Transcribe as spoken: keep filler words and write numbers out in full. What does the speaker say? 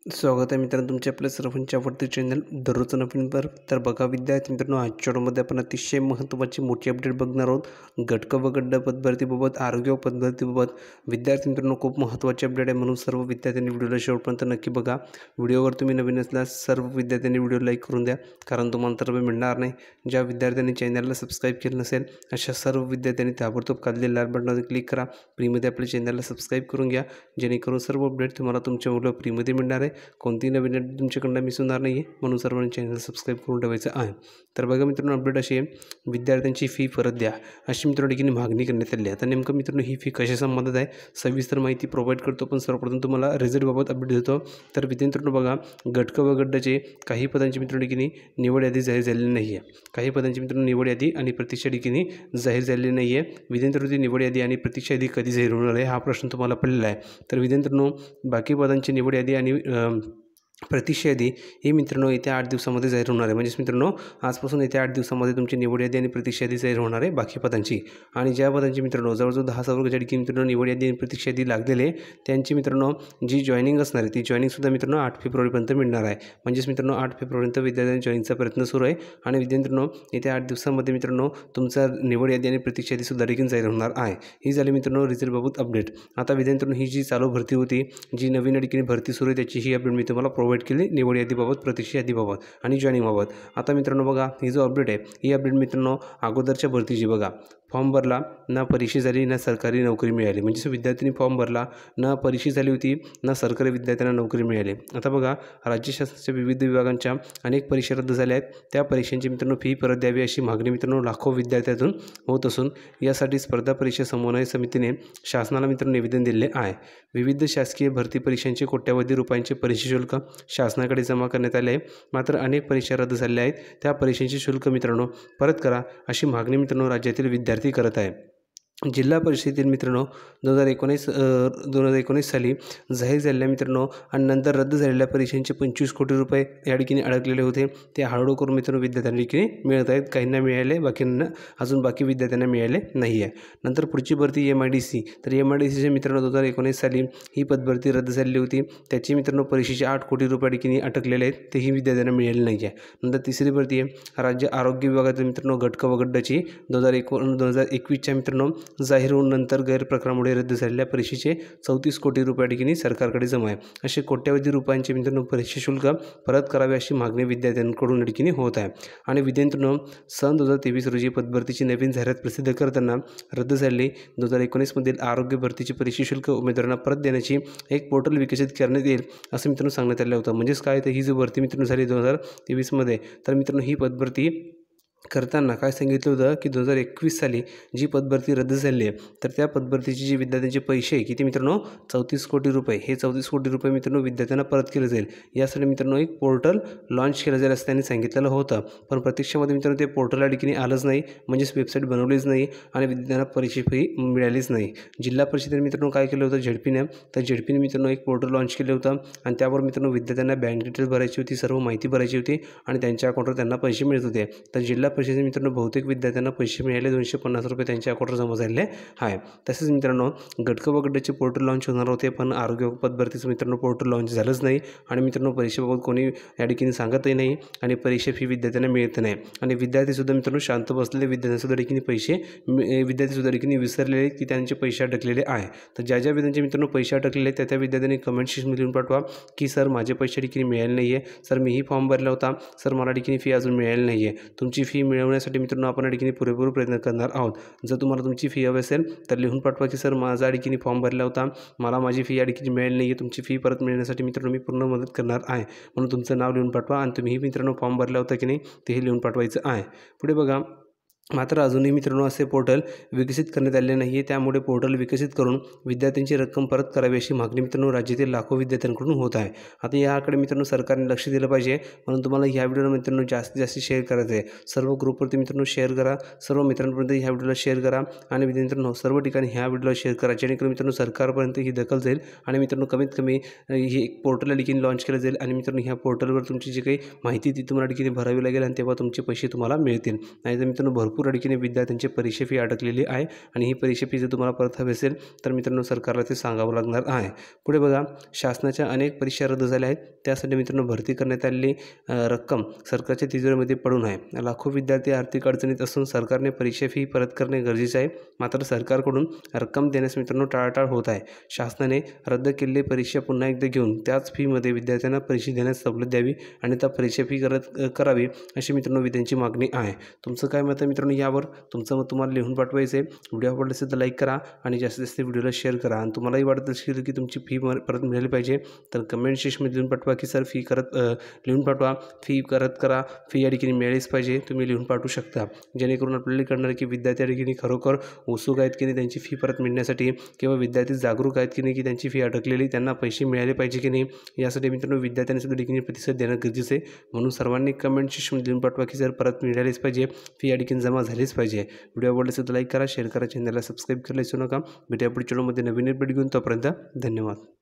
स्वागत आहे मित्रांनो तुमच्या आपल्या सर्वांच्या आवडते चॅनल दररोज नवीन पर तर बघा विद्यार्थी मित्रांनो आजच्या व्हिडिओमध्ये आपण अतिशय महत्त्वाची मोठी अपडेट बघणार आहोत। गटक व गड्ड पदभरतीबाबत आरोग्य पदभरतीबाबत विद्यार्थी मित्रांनो खूप महत्त्वाची अपडेट आहे, म्हणून सर्व विद्यार्थ्यांनी व्हिडिओला शेवटपर्यंत नक्की बघा। व्हिडिओवर तुम्ही नवीन असल्यास सर्व विद्यार्थ्यांनी व्हिडिओ लाईक करून द्या, कारण तुम्हाला तर मिळणार नाही। ज्या विद्यार्थ्यांनी चॅनलला सबस्क्राईब केलं नसेल अशा सर्व विद्यार्थ्यांनी ताबडतोब खाली लाल बटनावर क्लिक करा, फ्रीमध्ये आपल्या चॅनलला सबस्क्राईब करून घ्या, जेणेकरून सर्व अपडेट तुम्हाला तुमच्या व्हिडिओ फ्रीमध्ये मिळणार आहे। कोणती नवीन अपडेट तुमच्याकडून मिस होणार नाही आहे, म्हणून सर्वांनी चॅनल सबस्क्राईब करून ठेवायचं आहे। तर बघा मित्रांनो अपडेट अशी आहे, विद्यार्थ्यांची फी परत द्या अशी मित्रांनो ठिकाणी मागणी करण्यात आली आहे। आता नेमकं मित्रांनो ही फी कशा संबंधित आहे सविस्तर माहिती प्रोव्हाइड करतो, पण सर्वप्रथम तुम्हाला रिझल्टबाबत अपडेट देतो। तर मित्रांनो बघा गटक व गड्डचे काही पदांची मित्रांनो ठिकाणी निवड यादी जाहीर झालेली नाही आहे। काही पदांची मित्रांनो निवड यादी आणि प्रतीक्षा ठिकाणी जाहीर झालेली नाही आहे। विद्यार्थ्यांची निवड यादी आणि प्रतीक्षा यादी कधी जाहीर होणार आहे हा प्रश्न तुम्हाला पडलेला आहे। तर विद्यार्थ्यांनो बाकी पदांची निवड यादी आणि प्रतीक्षा यादी ही मित्रांनो येत्या आठ दिवसामध्ये जाहीर होणार आहे। म्हणजेच मित्रांनो आजपासून येत्या आठ दिवसामध्ये तुमची निवड यादी आणि प्रतीक्षा यादी जाहीर होणार आहे बाकी पदांची। आणि ज्या पदांची मित्रांनो जवळजवळ दहा हजार वर्गाच्या ठिकाणी मित्रांनो निवड यादी आणि प्रतीक्षा यादी लागलेले त्यांची मित्रांनो जी जॉईनिंग असणार आहे ती जॉईनिंगसुद्धा मित्रांनो आठ फेब्रुवारीपर्यंत मिळणार आहे। म्हणजेच मित्रांनो आठ फेब्रुवारीपर्यंत विद्यार्थ्यांनी जॉईनिंगचा प्रयत्न सुरू आहे आणि विद्यार्थ्यांनो येत्या आठ दिवसांमध्ये मित्रांनो तुमचा निवड यादी आणि प्रतीक्षा यादीसुद्धा देखील जाहीर होणार आहे। ही झाली मित्रांनो रिझल्टबाबत अपडेट। आता विद्यार्थ्यांनो ही जी चालू भरती होती, जी नवीन ठिकाणी भरती सुरू आहे, त्याची ही अपडेट मी तुम्हाला प्रोव्हाइड केली निवड यादी बाबत प्रतीक्षा यादीबाबत आणि जॉईनिंगबाबत। आता मित्रांनो बघा ही जो अपडेट आहे ही अपडेट मित्रांनो अगोदरच्या भरतीची बघा, फॉर्म भरला ना परीक्षा झाली ना सरकारी नोकरी मिळाली, म्हणजे विद्यार्थ्यांनी फॉर्म भरला ना परीक्षा झाली होती ना सरकारी विद्यार्थ्यांना नोकरी मिळाली। आता बघा राज्य शासनाच्या विविध विभागांच्या अनेक परीक्षा रद्द झाल्या आहेत, त्या परीक्षांची मित्रांनो फी परत द्यावी अशी मागणी मित्रांनो लाखो विद्यार्थ्यांतून होत असून यासाठी स्पर्धा परीक्षा समन्वय समितीने शासनाला मित्रांनो निवेदन दिले आहे। विविध शासकीय भरती परीक्षांचे कोट्यावधी रुपयांचे परीक्षा शुल्क शासनाकडे जमा करण्यात आले आहे, मात्र अनेक परीक्षा रद्द झाल्या आहेत, त्या परीक्षांचे शुल्क मित्रांनो परत करा अशी मागणी मित्रांनो राज्यातील विद्यार्थी करत आहे। जिल्हा परिषदेतील मित्रांनो दोन हजार एकोणीस दोन हजार एकोणीस साली जाहीर झालेल्या मित्रांनो आणि नंतर रद्द झालेल्या परीक्षांचे पंचवीस कोटी रुपये या ठिकाणी अडकलेले होते, ते हळूहळू करून मित्रांनो विद्यार्थ्यांना ठिकाणी मिळत आहेत। काहींना मिळाले, बाकींना अजून बाकी विद्यार्थ्यांना मिळाले नाही आहे। नंतर पुढची भरती एम आय डी सी, तर एम आय डी सीचे मित्रांनो दोन हजार एकोणीस साली ही पदभरती रद्द झालेली होती, त्याची मित्रांनो परीक्षेचे आठ कोटी रुपये ठिकाणी अटकलेले आहेत, तेही विद्यार्थ्यांना मिळाले नाही आहे। नंतर तिसरी भरती आहे राज्य आरोग्य विभागातील मित्रांनो गटक व गड्डची दोन हजार एकोण दोन हजार एकवीसच्या मित्रांनो जाहीर होऊन नंतर गैरप्रकारामुळे रद्द झालेल्या परीक्षेचे चौतीस कोटी रुपये ठिकाणी सरकारकडे जमा आहे। असे कोट्यावधी रुपयांचे मित्रांनो परीक्षा शुल्क परत करावे अशी मागणी विद्यार्थ्यांकडून ठिकाणी होत आहे। आणि विद्यार्थ्यांनो सन दोन हजार तेवीस रोजी पदभरतीची नवीन जाहिरात प्रसिद्ध करताना रद्द झालेली दोन हजार एकोणीसमधील आरोग्य भरतीची परीक्षा शुल्क उमेदवारांना परत देण्याची एक पोर्टल विकसित करण्यात येईल असं मित्रांनो सांगण्यात आलं होतं। म्हणजेच काय, तर ही जी भरती मित्रांनो झाली दोन हजार तेवीसमध्ये, तर मित्रांनो ही पदभरती करताना काय सांगितलं होतं की दोन हजार एकवीस साली जी पदभरती रद्द झाली आहे, तर त्या पदभरतीची जी विद्यार्थ्यांचे पैसे आहे किती मित्रांनो चौतीस कोटी रुपये, हे चौतीस कोटी रुपये मित्रांनो विद्यार्थ्यांना परत केलं जाईल। यासाठी मित्रांनो एक पोर्टल लॉन्च केलं जाईल असं त्यांनी सांगितलेलं होतं, पण प्रत्यक्षामध्ये मित्रांनो ते पोर्टल या ठिकाणी आलंच नाही, म्हणजेच वेबसाईट बनवलीच नाही आणि विद्यार्थ्यांना परीक्षा फी मिळालीच नाही। जिल्हा परिषदेने मित्रांनो काय केलं होतं झेडपीने, तर झेडपीने मित्रांनो एक पोर्टल लॉन्च केलं होतं आणि त्यावर मित्रांनो विद्यार्थ्यांना बँक डिटेल्स भरायची होती, सर्व माहिती भरायची होती आणि त्यांच्या अकाउंटवर त्यांना पैसे मिळत होते। तर जिल्हा परिषदेने मित्रांनो बहुतेक विद्यार्थ्यांना पैसे मिळाले, दोनशे पन्नास रुपये त्यांच्या अकाउंटवर जमा झालेले आहे। तसेच मित्रांनो गटक व गड्डचे पोर्टल लॉन्च होणार होते, पण आरोग्य पदभरतीचं मित्रांनो पोर्टल लॉन्च झालंच नाही आणि मित्रांनो परीक्षेबाबत कोणी या ठिकाणी सांगतही नाही आणि परीक्षा फी विद्यार्थ्यांना मिळत नाही आणि विद्यार्थीसुद्धा मित्रांनो शांत बसलेले, विद्यार्थ्यांसुद्धा ठिकाणी पैसे विद्यार्थीसुद्धा ठिकाणी विसरलेले आहेत की त्यांचे पैसे अटकलेले आहे। तर ज्या ज्या विद्यार्थ्यांचे मित्रांनो पैसे अटकलेले आहेत त्या त्या विद्यार्थ्यांनी कमेंट सेक्शनमध्ये लिहून पाठवा की सर माझे पैसे ठिकाणी मिळाले नाही आहे, सर मीही फॉर्म भरला होता, सर मला ठिकाणी फी अजून मिळाली नाही आहे। तुमची फी मिळवण्यासाठी मित्रांनो आपण या ठिकाणी पुरेपूर प्रयत्न करणार आहोत। जर तुम्हाला तुमची फी हवी असेल तर लिहून पाठवा की सर माझा या ठिकाणी फॉर्म भरला होता, मला माझी फी या ठिकाणी मिळाली नाही आहे, तुमची फी परत मिळण्यासाठी मित्रांनो मी पूर्ण मदत करणार आहे, म्हणून तुमचं नाव लिहून पाठवा आणि तुम्हीही मित्रांनो फॉर्म भरला होता की नाही तेही लिहून पाठवायचं आहे। पुढे बघा, मात्र अजूनही मित्रांनो असे पोर्टल विकसित करण्यात आले नाही आहे, त्यामुळे पोर्टल विकसित करून विद्यार्थ्यांची रक्कम परत करावी अशी मागणी मित्रांनो राज्यातील लाखो विद्यार्थ्यांकडून होत आहे। आता याकडे मित्रांनो सरकारने लक्ष दिलं पाहिजे, म्हणून तुम्हाला ह्या व्हिडिओला मित्रांनो जास्तीत जास्त शेअर करायचं आहे। सर्व ग्रुपवरती मित्रांनो शेअर करा, सर्व मित्रांपर्यंत ह्या व्हिडिओला शेअर करा आणि मित्रांनो सर्व ठिकाणी ह्या व्हिडिओला शेअर करा, जेणेकरून मित्रांनो सरकारपर्यंत ही दखल जाईल आणि मित्रांनो कमीत कमी ही एक पोर्टल या ठिकाणी लॉन्च केलं जाईल आणि मित्रांनो ह्या पोर्टलवर तुमची जी काही माहिती ती तुम्हाला ठिकाणी भरावी लागेल आणि तेव्हा तुमचे पैसे तुम्हाला मिळतील। नाहीतर मित्रांनो भरपूर भरपूर अडकीने विद्यार्थ्यांची परीक्षा फी अडकलेली आहे आणि ही परीक्षा फी जर तुम्हाला परत हवी असेल तर मित्रांनो सरकारला ते सांगावं लागणार आहे. पुढे बघा, शासनाच्या अनेक परीक्षा रद्द झाल्या आहेत. त्यासाठी मित्रांनो भरती करण्यात आलेली रक्कम सरकारच्या तिजोरीमध्ये पडून आहे. लाखो विद्यार्थी आर्थिक अडचणीत असून सरकारने परीक्षा फी परत करणे गरजेचे आहे. मात्र सरकारकडून रक्कम देण्यास मित्रांनो टाळाटाळ होत आहे. शासनाने रद्द केलेली परीक्षा पुन्हा एकदा घेऊन त्याच फीमध्ये विद्यार्थ्यांना परीक्षा देण्यास सवलत द्यावी आणि त्या परीक्षा फी करत करावी अशी मित्रांनो विद्यार्थ्यांची मागणी आहे. तुमचं काय मत आहे मित्रांनो यावर? तुमचं मत तुम्हाला लिहून पाठवायचं आहे. व्हिडिओ आवडला असेल तर लाईक करा आणि जास्तीत जास्त व्हिडिओला शेअर करा. आणि तुम्हालाही वाटत असेल की तुमची फी परत मिळाली पाहिजे तर कमेंट सेक्शनमध्ये लिहून पाठवा की सर फी करत लिहून पाठवा, फी परत करा, फी या ठिकाणी मिळालीच पाहिजे. तुम्ही लिहून पाठवू शकता, जेणेकरून आपल्याला कळणार की विद्यार्थी या ठिकाणी खरोखर उत्सुक आहेत की नाही त्यांची फी परत मिळण्यासाठी, किंवा विद्यार्थी जागरूक आहेत की नाही की त्यांची फी अडकलेली त्यांना पैसे मिळाले पाहिजे की नाही. यासाठी मित्रांनो विद्यार्थ्यांनी सुद्धा ठिकाणी प्रतिसाद देणं गरजेचं आहे. म्हणून सर्वांनी कमेंट सेक्शनमध्ये लिहून पाठवा की सर परत मिळालीच पाहिजे, फी या ठिकाणी जमा झालीच पाहिजे. व्हिडिओ आवडला असेल तर लाईक करा, शेअर करा, चॅनलला सबस्क्राईब करायला विसरू नका. भेटूया पुढच्या व्हिडिओमध्ये नवीन अपडेट घेऊन. तोपर्यंत धन्यवाद.